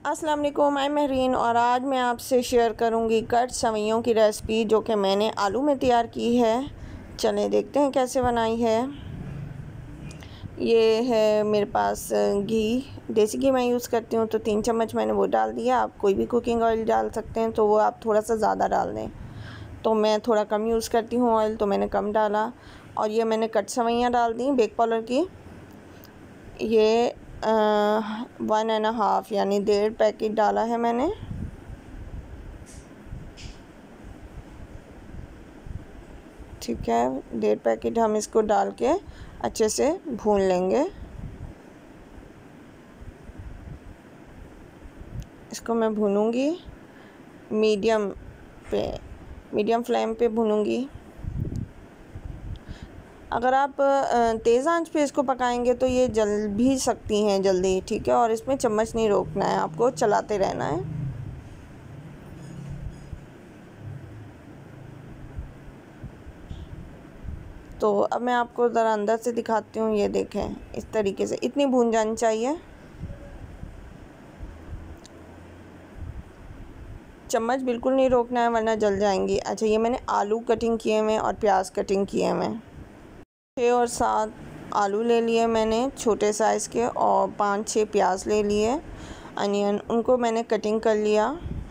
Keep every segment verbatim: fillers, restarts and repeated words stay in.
अस्सलाम वालेकुम, मैं महरीन और आज मैं आपसे शेयर करूंगी कट सवैयों की रेसिपी जो कि मैंने आलू में तैयार की है। चलें देखते हैं कैसे बनाई है। ये है मेरे पास घी, देसी घी मैं यूज़ करती हूँ, तो तीन चम्मच मैंने वो डाल दिया। आप कोई भी कुकिंग ऑयल डाल सकते हैं, तो वो आप थोड़ा सा ज़्यादा डाल दें। तो मैं थोड़ा कम यूज़ करती हूँ ऑयल, तो मैंने कम डाला। और ये मैंने कट सवैयाँ डाल दी बेक पाउडर की। ये वन एंड हाफ़ यानी डेढ़ पैकेट डाला है मैंने। ठीक है, डेढ़ पैकेट हम इसको डाल के अच्छे से भून लेंगे। इसको मैं भूनूंगी मीडियम पे, मीडियम फ्लेम पे भूनूंगी। अगर आप तेज़ आंच पे इसको पकाएंगे तो ये जल भी सकती हैं जल्दी। ठीक है, और इसमें चम्मच नहीं रोकना है, आपको चलाते रहना है। तो अब मैं आपको ज़रा अंदर से दिखाती हूँ। ये देखें, इस तरीके से इतनी भून जानी चाहिए। चम्मच बिल्कुल नहीं रोकना है वरना जल जाएंगी। अच्छा, ये मैंने आलू कटिंग किए हुए और प्याज कटिंग किए हुए छः और सात आलू ले लिए मैंने छोटे साइज़ के, और पाँच छः प्याज ले लिए अनियन, उनको मैंने कटिंग कर लिया।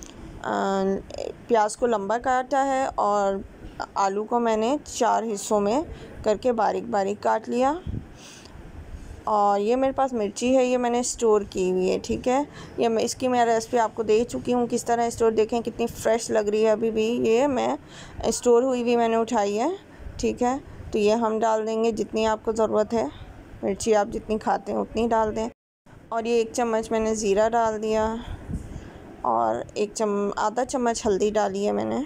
प्याज को लंबा काटा है और आलू को मैंने चार हिस्सों में करके बारीक बारीक काट लिया। और ये मेरे पास मिर्ची है, ये मैंने स्टोर की हुई है। ठीक है, ये मैं इसकी मैं रेसिपी आपको दे चुकी हूँ किस तरह स्टोर। देखें कितनी फ़्रेश लग रही है अभी भी। ये मैं स्टोर हुई हुई मैंने उठाई है। ठीक है, तो ये हम डाल देंगे जितनी आपको ज़रूरत है। मिर्ची आप जितनी खाते हैं उतनी डाल दें। और ये एक चम्मच मैंने ज़ीरा डाल दिया और एक चम आधा चम्मच हल्दी डाली है मैंने।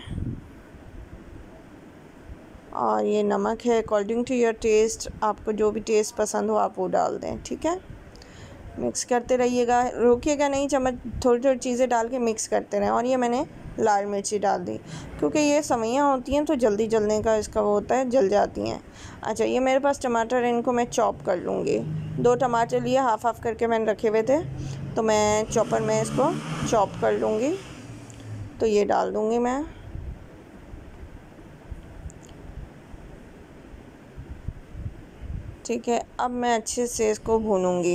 और ये नमक है अकॉर्डिंग टू योर टेस्ट, आपको जो भी टेस्ट पसंद हो आप वो डाल दें। ठीक है, मिक्स करते रहिएगा, रोकिएगा नहीं, चम्मच थोड़ी थोड़ी चीज़ें डाल के मिक्स करते रहें। और ये मैंने लाल मिर्ची डाल दी क्योंकि ये सवैयाँ होती हैं तो जल्दी जलने का इसका वो होता है, जल जाती हैं। अच्छा, ये मेरे पास टमाटर, इनको मैं चॉप कर लूँगी। दो टमाटर लिए, हाफ़ हाफ़ करके मैंने रखे हुए थे, तो मैं चॉपर में इसको चॉप कर लूँगी। तो ये डाल दूँगी मैं। ठीक है, अब मैं अच्छे से इसको भूनूंगी।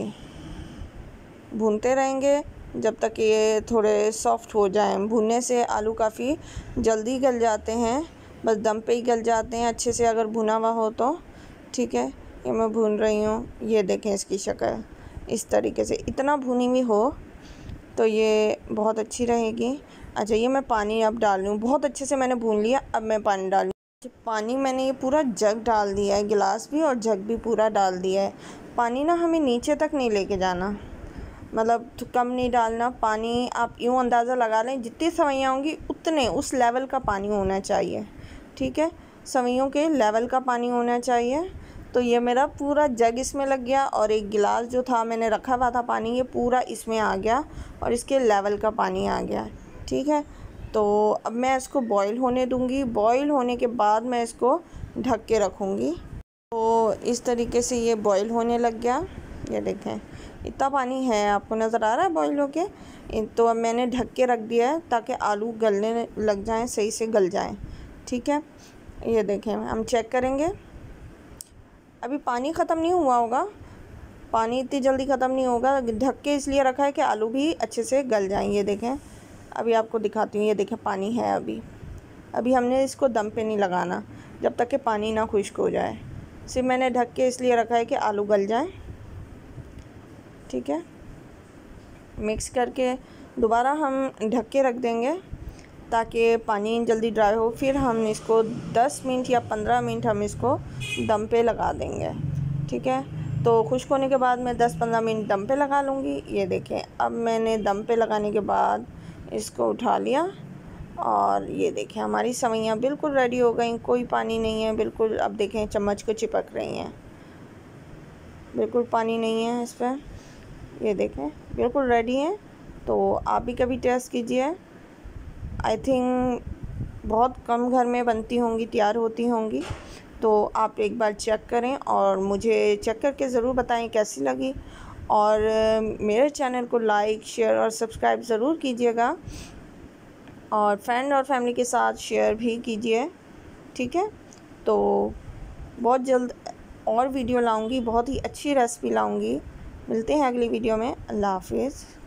भूनते रहेंगे जब तक ये थोड़े सॉफ्ट हो जाएं। भूनने से आलू काफ़ी जल्दी गल जाते हैं, बस दम पे ही गल जाते हैं अच्छे से अगर भुना हुआ हो तो। ठीक है, ये मैं भून रही हूँ। ये देखें इसकी शक्ल इस तरीके से, इतना भुनी हुई हो तो ये बहुत अच्छी रहेगी। अच्छा, ये मैं पानी अब डाल लूँ। बहुत अच्छे से मैंने भून लिया, अब मैं पानी डाल। पानी मैंने ये पूरा जग डाल दिया है, गिलास भी और जग भी पूरा डाल दिया है। पानी ना हमें नीचे तक नहीं लेके जाना, मतलब तो कम नहीं डालना पानी। आप यूँ अंदाज़ा लगा लें जितनी सवैयाँ होंगी उतने उस लेवल का पानी होना चाहिए। ठीक है, सवैयों के लेवल का पानी होना चाहिए। तो ये मेरा पूरा जग इसमें लग गया और एक गिलास जो था मैंने रखा हुआ था पानी, ये पूरा इसमें आ गया और इसके लेवल का पानी आ गया। ठीक है, तो अब मैं इसको बॉईल होने दूंगी। बॉईल होने के बाद मैं इसको ढक के रखूँगी। तो इस तरीके से ये बॉईल होने लग गया। ये देखें इतना पानी है, आपको नज़र आ रहा है बॉईल होके। तो अब मैंने ढक के रख दिया है ताकि आलू गलने लग जाएं, सही से गल जाएं। ठीक है, ये देखें हम चेक करेंगे। अभी पानी ख़त्म नहीं हुआ होगा, पानी इतनी जल्दी ख़त्म नहीं होगा। ढक के इसलिए रखा है कि आलू भी अच्छे से गल जाएँ। ये देखें, अभी आपको दिखाती हूँ। ये देखें पानी है अभी। अभी हमने इसको दम पे नहीं लगाना जब तक कि पानी ना खुश्क हो जाए। सिर्फ मैंने ढक के इसलिए रखा है कि आलू गल जाएं। ठीक है, मिक्स करके दोबारा हम ढक के रख देंगे ताकि पानी जल्दी ड्राई हो। फिर हम इसको दस मिनट या पंद्रह मिनट हम इसको दम पे लगा देंगे। ठीक है, तो खुश्क होने के बाद मैं दस पंद्रह मिनट दम पे लगा लूँगी। ये देखें, अब मैंने दम पे लगाने के बाद इसको उठा लिया और ये देखें हमारी सवैयाँ बिल्कुल रेडी हो गई। कोई पानी नहीं है बिल्कुल। अब देखें चम्मच को चिपक रही हैं, बिल्कुल पानी नहीं है इस पर। ये देखें बिल्कुल रेडी हैं। तो आप भी कभी टेस्ट कीजिए। आई थिंक बहुत कम घर में बनती होंगी, तैयार होती होंगी, तो आप एक बार चेक करें और मुझे चेक करके ज़रूर बताएं कैसी लगी। और मेरे चैनल को लाइक शेयर और सब्सक्राइब ज़रूर कीजिएगा, और फ्रेंड और फैमिली के साथ शेयर भी कीजिए, ठीक है। तो बहुत जल्द और वीडियो लाऊंगी, बहुत ही अच्छी रेसिपी लाऊंगी। मिलते हैं अगली वीडियो में। अल्लाह हाफिज़।